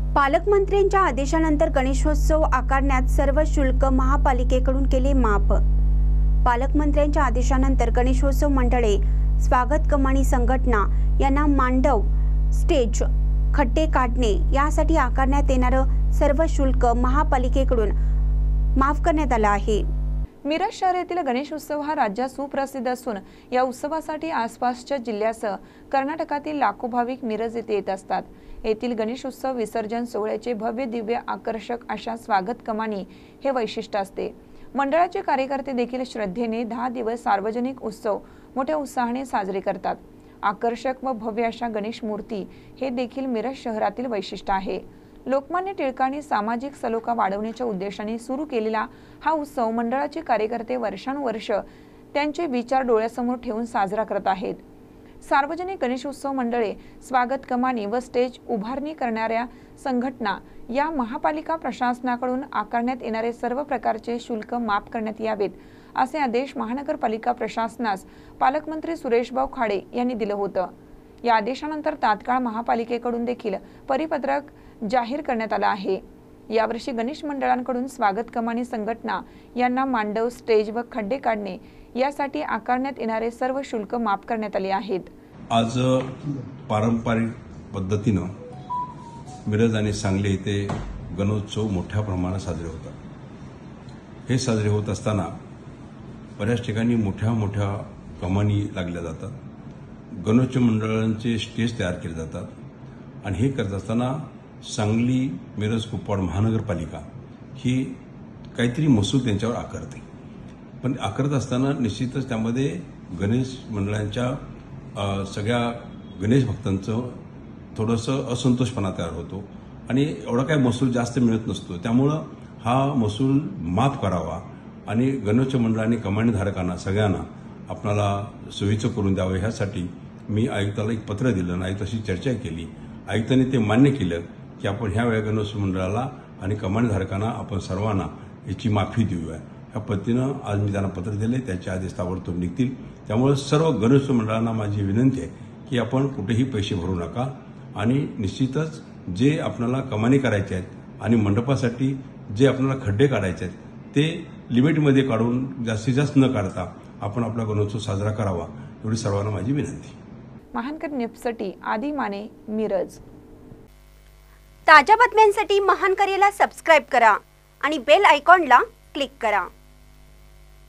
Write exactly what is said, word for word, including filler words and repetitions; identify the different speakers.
Speaker 1: पालकमंत्र्यांच्या आदेशानंतर गणेशोत्सव आकारण्यात सर्व शुल्क महापालिकेकडून केले माफ। पालकमंत्र्यांच्या आदेशानंतर गणेशोत्सव मंडळे, स्वागत कमानी संघटना यांना मांडव, स्टेज, खड्डे काढणे यासाठी आकारण्यात येणारं सर्व शुल्क महापालिकेकडून माफ करण्यात आलं आहे।
Speaker 2: मिरज शहर येथील गणेश उत्सव हा राज्यात सुप्रसिद्ध असून या उत्सवासाठी आसपासच्या जिल्ह्यासह कर्नाटकातील लाखो भाविक मिरज येथे येत असतात। येथील गणेश उत्सव विसर्जन सोहळ्याचे भव्य दिव्य आकर्षक अशा स्वागत कमानी हे वैशिष्ट्य असते। मंडळाचे कार्यकर्ते देखील श्रद्धेने दहा दिवस सार्वजनिक उत्सव मोठ्या उत्साहाने साजरे करतात। आकर्षक व भव्य अशा गणेश मूर्ती हे देखील मिरज शहरातील वैशिष्ट्य आहे। लोकमान्य टिळकांनी सामाजिक सलोखा वाढवण्याच्या उद्देशाने सुरू केलेला हा उत्सव मंडळाचे कार्यकर्ते वर्षानुवर्ष त्यांचे विचार डोळ्यासमोर ठेवून साजरा करत आहेत। सार्वजनिक गणेशोत्सव मंडळे, स्वागत कमानी व स्टेज उभारणी करणाऱ्या संघटना या महापालिका प्रशासनाकडून आकारण्यात येणारे सर्व प्रकारचे शुल्क माफ करण्यात यावेत असे आदेश महानगरपालिका प्रशासनास पालकमंत्री सुरेशभाऊ खाडे यांनी दिलं होतं। या आदेशानंतर तात्काळ महापालिकेकडून देखील परिपत्रक जाहीर करण्यात आला आहे। यावर्षी गणेश मंडळांकडून स्वागत कमानी संघटना यांना मांडव, स्टेज व खड्डे काढणे यासाठी आकारण्यात येणारे सर्व शुल्क माफ करण्यात आले आहेत।
Speaker 3: आज पारंपरिक पद्धतीने मिरज आणि सांगली येथे गणोत्सव मोठ्या प्रमाणात साजरे होतात। हे साजरे होत असताना बऱ्याच ठिकाणी मोठ्या मोठ्या कमानी लागल्या जातात, गणोत्सव मंडळांचे स्टेज तयार केले जातात आणि हे करत असताना सांगली, मिरज, कुपवाड महानगरपालिका ही काहीतरी महसूल त्यांच्यावर आकारते। पण आकारत असताना निश्चितच त्यामध्ये गणेश मंडळांच्या सगळ्या गणेश भक्तांचं थोडंसं असंतोषपणा तयार होतो आणि एवढा काही महसूल जास्त मिळत नसतो। त्यामुळं हा महसूल माफ करावा आणि गणोत्सव मंडळांनी कमानीधारकांना सगळ्यांना आपल्याला सोयीचं करून द्यावं ह्यासाठी मी आयुक्ताला एक पत्र दिलं आणि आयुक्ताशी चर्चा केली। आयुक्तांनी ते मान्य केलं की आपण ह्या वेळा गणोत्सव मंडळाला आणि कमानीधारकांना आपण सर्वांना याची माफी देऊया। ह्या पद्धतीनं आज मी त्यांना पत्र दिले, त्याचे आदेश ताबडतोब निघतील। त्यामुळे सर्व गणोत्सव मंडळांना माझी विनंती आहे की आपण कुठेही पैसे भरू नका आणि निश्चितच जे आपल्याला कमानी करायचे आहेत आणि मंडपासाठी जे आपल्याला खड्डे काढायचे आहेत ते लिमिटमध्ये काढून जास्तीत जास्त न काढता आपण आपला गणोत्सव साजरा करावा एवढी सर्वांना माझी विनंती।
Speaker 2: महानकर न्यूजसाठी आदी माने, मिरज।
Speaker 1: ताज्या बातम्यांसाठी महानकरेला सबस्क्राइब करा आणि बेल आयकॉनला क्लिक करा।